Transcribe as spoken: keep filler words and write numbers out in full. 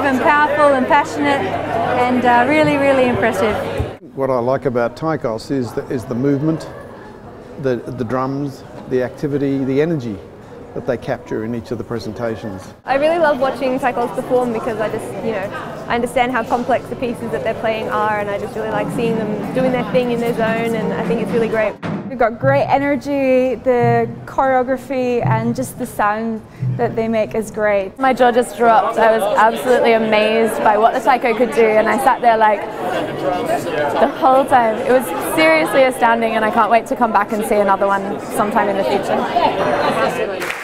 and powerful and passionate, and uh, really, really impressive. What I like about Taikoz is the, is the movement, the, the drums, the activity, the energy that they capture in each of the presentations. I really love watching Taikoz perform because I just, you know, I understand how complex the pieces that they're playing are, and I just really like seeing them doing their thing in their zone, and I think it's really great. We've got great energy, the choreography and just the sound that they make is great. My jaw just dropped. I was absolutely amazed by what the taiko could do, and I sat there like the whole time. It was seriously astounding, and I can't wait to come back and see another one sometime in the future.